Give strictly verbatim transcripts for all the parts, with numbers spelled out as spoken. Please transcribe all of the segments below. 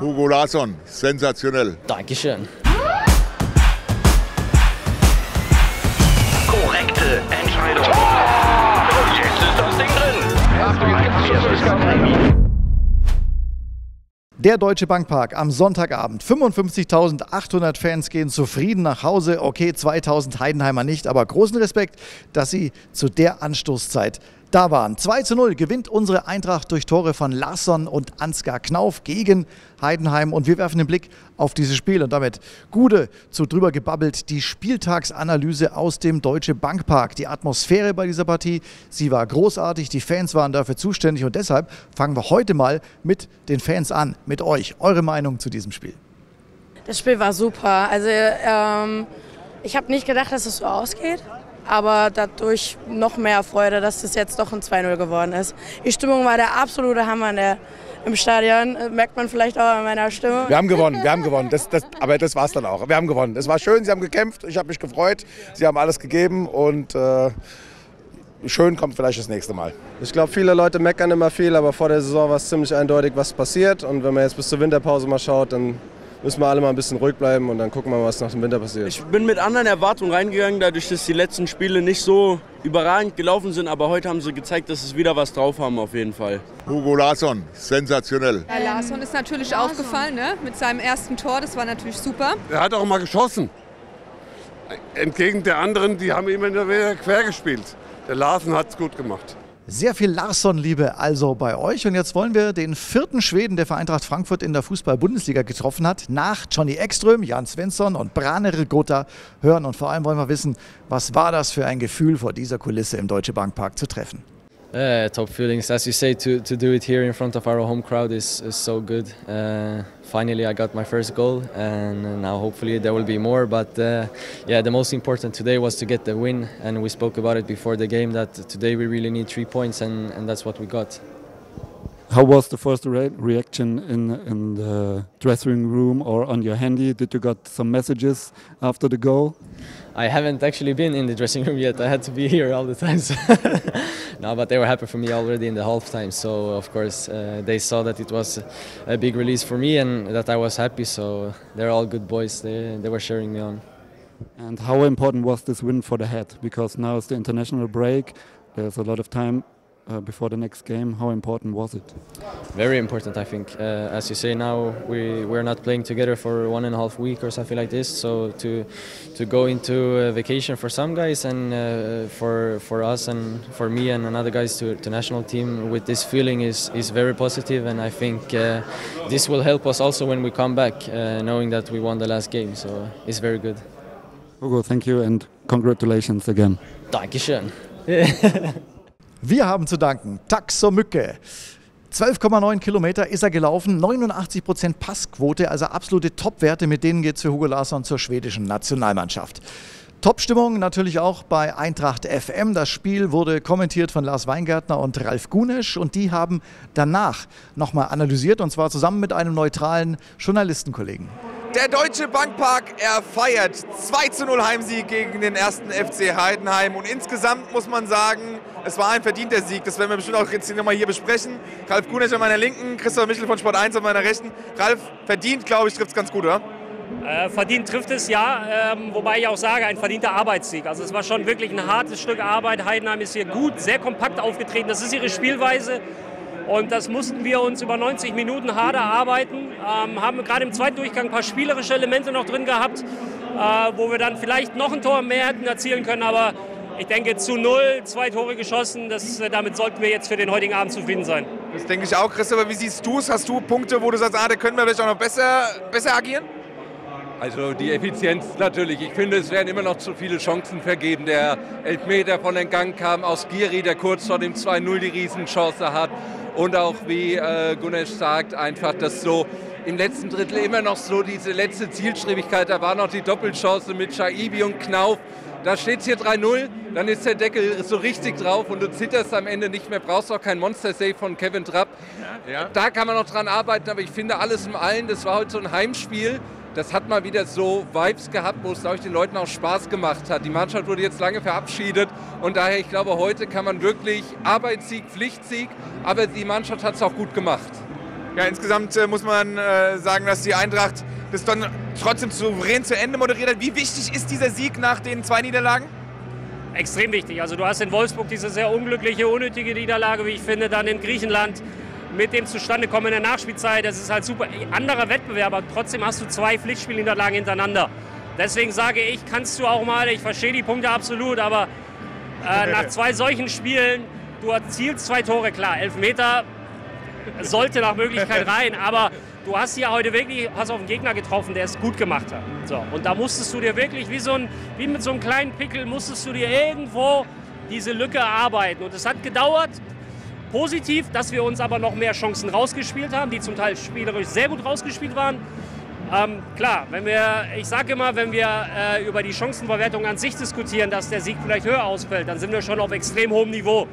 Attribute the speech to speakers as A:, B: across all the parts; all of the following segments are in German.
A: Hugo Larsson, sensationell.
B: Dankeschön.
C: Korrekte Entscheidung. Jetzt ist das Ding drin.
D: Der Deutsche Bankpark am Sonntagabend. fünfundfünfzigtausendachthundert Fans gehen zufrieden nach Hause. Okay, zweitausend Heidenheimer nicht, aber großen Respekt, dass sie zu der Anstoßzeit da waren. zwei zu null gewinnt unsere Eintracht durch Tore von Larsson und Ansgar Knauf gegen Heidenheim. Und wir werfen den Blick auf dieses Spiel und damit Gude zu drüber gebabbelt. Die Spieltagsanalyse aus dem Deutsche Bankpark. Die Atmosphäre bei dieser Partie, sie war großartig. Die Fans waren dafür zuständig und deshalb fangen wir heute mal mit den Fans an, mit euch. Eure Meinung zu diesem Spiel?
E: Das Spiel war super. Also ähm, ich habe nicht gedacht, dass es so ausgeht. Aber dadurch noch mehr Freude, dass es jetzt doch ein zwei null geworden ist. Die Stimmung war der absolute Hammer in der, im Stadion, merkt man vielleicht auch an meiner Stimme.
F: Wir haben gewonnen, wir haben gewonnen, das, das, aber das war es dann auch. Wir haben gewonnen, es war schön, sie haben gekämpft, ich habe mich gefreut, sie haben alles gegeben und äh, schön kommt vielleicht das nächste Mal.
G: Ich glaube, viele Leute meckern immer viel, aber vor der Saison war es ziemlich eindeutig, was passiert. Und wenn man jetzt bis zur Winterpause mal schaut, dann müssen wir alle mal ein bisschen ruhig bleiben und dann gucken wir mal, was nach dem Winter passiert.
H: Ich bin mit anderen Erwartungen reingegangen, dadurch, dass die letzten Spiele nicht so überragend gelaufen sind. Aber heute haben sie gezeigt, dass sie wieder was drauf haben auf jeden Fall.
A: Hugo Larsson, sensationell.
I: Ja, Larsson ist natürlich Larsson. aufgefallen, ne? Mit seinem ersten Tor, das war natürlich super.
J: Er hat auch mal geschossen. Entgegen der anderen, die haben immer wieder quer gespielt. Der Larsson hat es gut gemacht.
D: Sehr viel Larsson-Liebe also bei euch. Und jetzt wollen wir den vierten Schweden, der für Eintracht Frankfurt in der Fußball-Bundesliga getroffen hat, nach Johnny Ekström, Jan Svensson und Branimir Gota hören. Und vor allem wollen wir wissen, was war das für ein Gefühl, vor dieser Kulisse im Deutsche Bankpark zu treffen?
B: Uh, top feelings, as you say, to, to do it here in front of our home crowd is, is so good. Uh, finally I got my first goal and now hopefully there will be more, but uh, yeah, the most important today was to get the win, and we spoke about it before the game that today we really need three points and, and that's what we got.
K: How was the first re reaction in, in the dressing room or on your handy? Did you got some messages after the goal?
B: I haven't actually been in the dressing room yet. I had to be here all the time. So no, but they were happy for me already in the halftime. So of course uh, they saw that it was a big release for me and that I was happy. So they're all good boys. They they were cheering me on.
K: And how important was this win for the head? Because now it's the international break. There's a lot of time Uh, before the next game. How important was it?
B: Very important, I think. Uh, as you say, now we we're not playing together for one and a half week or something like this. So to to go into a vacation for some guys and uh, for for us and for me and another guys to to national team with this feeling is is very positive, and I think uh, this will help us also when we come back, uh, knowing that we won the last game. So it's very good.
K: Hugo, thank you and congratulations again.
B: Dankeschön.
D: Wir haben zu danken Taxo Mücke. zwölf Komma neun Kilometer ist er gelaufen, neunundachtzig Prozent Passquote, also absolute Topwerte, mit denen geht es für Hugo Larsson zur schwedischen Nationalmannschaft. Top-Stimmung natürlich auch bei Eintracht F M. Das Spiel wurde kommentiert von Lars Weingärtner und Ralf Gunesch und die haben danach nochmal analysiert und zwar zusammen mit einem neutralen Journalistenkollegen.
L: Der Deutsche Bankpark, er feiert zwei zu null Heimsieg gegen den ersten F C Heidenheim und insgesamt muss man sagen, es war ein verdienter Sieg. Das werden wir bestimmt auch jetzt nochmal hier besprechen. Ralf Gunesch an meiner Linken, Christoph Michel von Sport eins an meiner Rechten. Ralf, verdient, glaube ich, trifft es ganz gut, oder?
M: Äh, verdient trifft es, ja, ähm, wobei ich auch sage, ein verdienter Arbeitssieg. Also es war schon wirklich ein hartes Stück Arbeit. Heidenheim ist hier gut, sehr kompakt aufgetreten. Das ist ihre Spielweise. Und das mussten wir uns über neunzig Minuten hart erarbeiten. Ähm, haben gerade im zweiten Durchgang ein paar spielerische Elemente noch drin gehabt, äh, wo wir dann vielleicht noch ein Tor mehr hätten erzielen können. Aber ich denke, zu null, zwei Tore geschossen, das, damit sollten wir jetzt für den heutigen Abend zufrieden sein.
L: Das denke ich auch, Christopher. Wie siehst du es? Hast du Punkte, wo du sagst, ah, da können wir vielleicht auch noch besser, besser agieren?
N: Also die Effizienz natürlich. Ich finde, es werden immer noch zu viele Chancen vergeben. Der Elfmeter von den Gang kam aus Giri, der kurz vor dem zwei null die Riesenchance hat. Und auch, wie äh, Gunesch sagt, einfach, dass so im letzten Drittel immer noch so diese letzte Zielstrebigkeit, da war noch die Doppelchance mit Shaibi und Knauf. Da steht es hier drei null, dann ist der Deckel so richtig drauf und du zitterst am Ende nicht mehr, brauchst auch kein Monster-Save von Kevin Trapp. Ja. Da kann man noch dran arbeiten, aber ich finde alles im Allen, das war heute so ein Heimspiel. Das hat mal wieder so Vibes gehabt, wo es, glaube ich, den Leuten auch Spaß gemacht hat. Die Mannschaft wurde jetzt lange verabschiedet und daher, ich glaube, heute kann man wirklich Arbeitssieg, Pflichtsieg, aber die Mannschaft hat es auch gut gemacht.
L: Ja, insgesamt äh, muss man äh, sagen, dass die Eintracht das dann trotzdem souverän zu Ende moderiert hat. Wie wichtig ist dieser Sieg nach den zwei Niederlagen?
M: Extrem wichtig. Also du hast in Wolfsburg diese sehr unglückliche, unnötige Niederlage, wie ich finde, dann in Griechenland mit dem Zustandekommen in der Nachspielzeit. Das ist halt super. Anderer Wettbewerb, aber trotzdem hast du zwei Pflichtspielniederlagen hintereinander. Deswegen sage ich, kannst du auch mal, ich verstehe die Punkte absolut, aber äh, nach zwei solchen Spielen, du erzielst zwei Tore, klar, Elfmeter sollte nach Möglichkeit rein, aber du hast hier heute wirklich, hast auf einen Gegner getroffen, der es gut gemacht hat. So, und da musstest du dir wirklich, wie, so ein, wie mit so einem kleinen Pickel, musstest du dir irgendwo diese Lücke erarbeiten. Und es hat gedauert, positiv, dass wir uns aber noch mehr Chancen rausgespielt haben, die zum Teil spielerisch sehr gut rausgespielt waren. Ähm, klar, wenn wir, ich sage immer, wenn wir äh, über die Chancenverwertung an sich diskutieren, dass der Sieg vielleicht höher ausfällt, dann sind wir schon auf extrem hohem Niveau.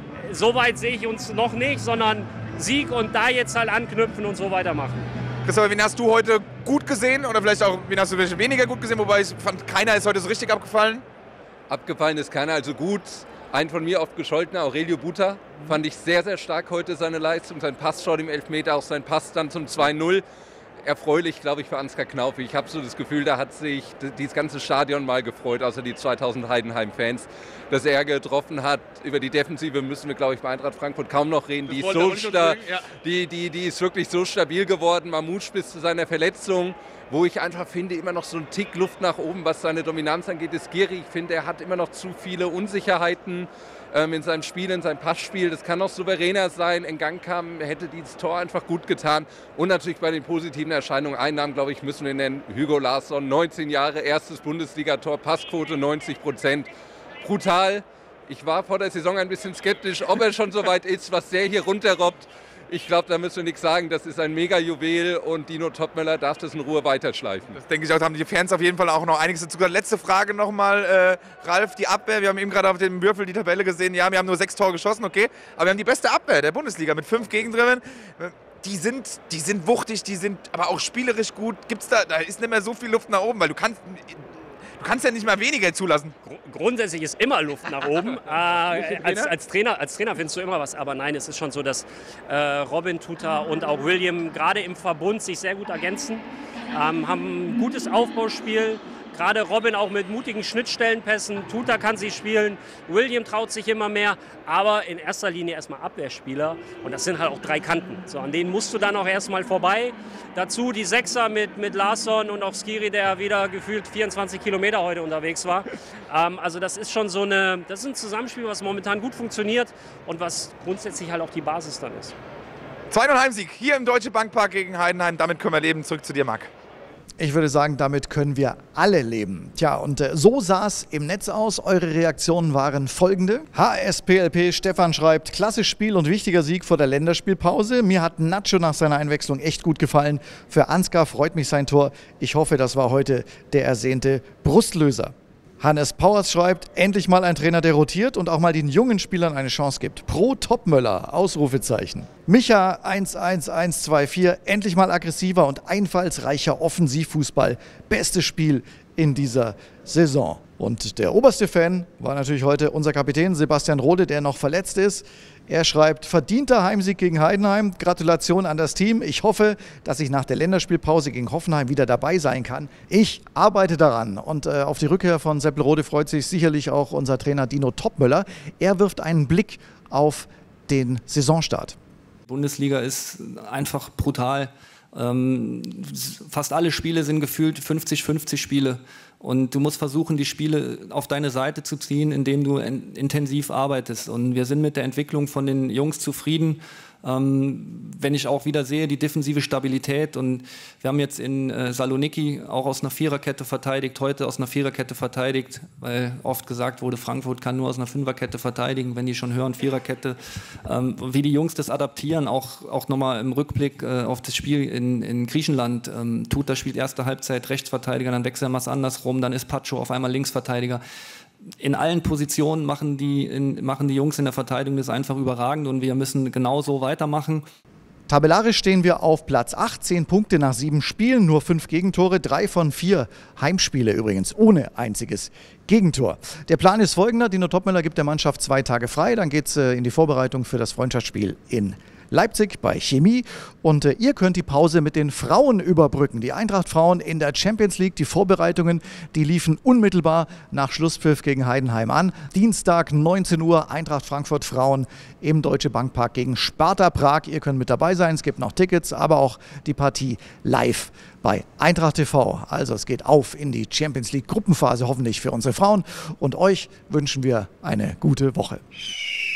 M: So weit sehe ich uns noch nicht, sondern Sieg und da jetzt halt anknüpfen und so weitermachen.
L: Christopher, wen hast du heute gut gesehen oder vielleicht auch, wen hast du weniger gut gesehen, wobei ich fand, keiner ist heute so richtig abgefallen?
N: Abgefallen ist keiner, also gut. Ein von mir oft gescholtener, Aurelio Buta, fand ich sehr, sehr stark heute seine Leistung. Sein Pass schaut im Elfmeter, auch sein Pass dann zum zwei null. Erfreulich, glaube ich, für Ansgar Knauf. Ich habe so das Gefühl, da hat sich dieses ganze Stadion mal gefreut, außer die zweitausend Heidenheim-Fans, dass er getroffen hat. Über die Defensive müssen wir, glaube ich, bei Eintracht Frankfurt kaum noch reden. Die ist, so sta- die, die, die ist wirklich so stabil geworden. Mamouche bis zu seiner Verletzung, wo ich einfach finde, immer noch so ein Tick Luft nach oben, was seine Dominanz angeht, ist Skiri. Ich finde, er hat immer noch zu viele Unsicherheiten ähm, in seinem Spiel, in seinem Passspiel. Das kann noch souveräner sein. In Gang kam, hätte dieses Tor einfach gut getan. Und natürlich bei den positiven Erscheinungen, Einnahmen, glaube ich, müssen wir nennen. Hugo Larsson, neunzehn Jahre, erstes Bundesligator, Passquote neunzig Prozent. Brutal. Ich war vor der Saison ein bisschen skeptisch, ob er schon so weit ist, was der hier runterrobbt. Ich glaube, da müssen wir nichts sagen. Das ist ein Mega-Juwel und Dino Topmöller darf das in Ruhe weiterschleifen.
L: Das denke ich auch, da haben die Fans auf jeden Fall auch noch einiges dazu gesagt. Letzte Frage nochmal, äh, Ralf, die Abwehr. Wir haben eben gerade auf dem Würfel die Tabelle gesehen. Ja, wir haben nur sechs Tore geschossen, okay. Aber wir haben die beste Abwehr der Bundesliga mit fünf Gegentreffern. Die sind, die sind wuchtig, die sind aber auch spielerisch gut. Gibt's da, da ist nicht mehr so viel Luft nach oben, weil du kannst... Du kannst ja nicht mal weniger zulassen.
M: Grundsätzlich ist immer Luft nach oben. äh, als, als, Trainer, als Trainer findest du immer was. Aber nein, es ist schon so, dass äh, Robin Tuta und auch William gerade im Verbund sich sehr gut ergänzen. Ähm, haben ein gutes Aufbauspiel. Gerade Robin auch mit mutigen Schnittstellenpässen. Tuta kann sie spielen. William traut sich immer mehr. Aber in erster Linie erstmal Abwehrspieler. Und das sind halt auch drei Kanten. So, an denen musst du dann auch erstmal vorbei. Dazu die Sechser mit, mit Larsson und auch Skiri, der wieder gefühlt vierundzwanzig Kilometer heute unterwegs war. Ähm, also das ist schon so eine, das ist ein Zusammenspiel, was momentan gut funktioniert und was grundsätzlich halt auch die Basis dann ist.
L: zwei null Heimsieg hier im Deutsche Bankpark gegen Heidenheim. Damit können wir leben. Zurück zu dir, Marc.
D: Ich würde sagen, damit können wir alle leben. Tja, und äh, so sah es im Netz aus. Eure Reaktionen waren folgende. H S P L P Stefan schreibt, klasse Spiel und wichtiger Sieg vor der Länderspielpause. Mir hat Nacho nach seiner Einwechslung echt gut gefallen. Für Ansgar freut mich sein Tor. Ich hoffe, das war heute der ersehnte Brustlöser. Hannes Powers schreibt, endlich mal ein Trainer, der rotiert und auch mal den jungen Spielern eine Chance gibt. Pro Topmöller, Ausrufezeichen. Micha eins eins eins zwei vier, endlich mal aggressiver und einfallsreicher Offensivfußball. Bestes Spiel in dieser Saison. Und der oberste Fan war natürlich heute unser Kapitän Sebastian Rode, der noch verletzt ist. Er schreibt, verdienter Heimsieg gegen Heidenheim. Gratulation an das Team. Ich hoffe, dass ich nach der Länderspielpause gegen Hoffenheim wieder dabei sein kann. Ich arbeite daran. Und äh, auf die Rückkehr von Seppel Rode freut sich sicherlich auch unser Trainer Dino Topmöller. Er wirft einen Blick auf den Saisonstart.
O: Bundesliga ist einfach brutal. Ähm, fast alle Spiele sind gefühlt fünfzig fünfzig Spiele. Und du musst versuchen, die Spiele auf deine Seite zu ziehen, indem du in, intensiv arbeitest. Und wir sind mit der Entwicklung von den Jungs zufrieden. Ähm, wenn ich auch wieder sehe, die defensive Stabilität. Und wir haben jetzt in äh, Saloniki auch aus einer Viererkette verteidigt, heute aus einer Viererkette verteidigt, weil oft gesagt wurde, Frankfurt kann nur aus einer Fünferkette verteidigen, wenn die schon hören, Viererkette. Ähm, wie die Jungs das adaptieren, auch, auch nochmal im Rückblick äh, auf das Spiel in, in Griechenland. Ähm, Tuta spielt erste Halbzeit Rechtsverteidiger, dann wechseln wir es andersrum, dann ist Pacho auf einmal Linksverteidiger. In allen Positionen machen die, in, machen die Jungs in der Verteidigung das einfach überragend und wir müssen genauso weitermachen.
D: Tabellarisch stehen wir auf Platz acht, zehn Punkte nach sieben Spielen, nur fünf Gegentore, drei von vier Heimspiele übrigens, ohne einziges Gegentor. Der Plan ist folgender, Dino Topmöller gibt der Mannschaft zwei Tage frei, dann geht es in die Vorbereitung für das Freundschaftsspiel in Leipzig bei Chemie. Und äh, ihr könnt die Pause mit den Frauen überbrücken. Die Eintracht-Frauen in der Champions League, die Vorbereitungen, die liefen unmittelbar nach Schlusspfiff gegen Heidenheim an. Dienstag neunzehn Uhr, Eintracht Frankfurt Frauen im Deutsche Bankpark gegen Sparta Prag. Ihr könnt mit dabei sein, es gibt noch Tickets, aber auch die Partie live bei Eintracht T V. Also es geht auf in die Champions League Gruppenphase, hoffentlich für unsere Frauen. Und euch wünschen wir eine gute Woche.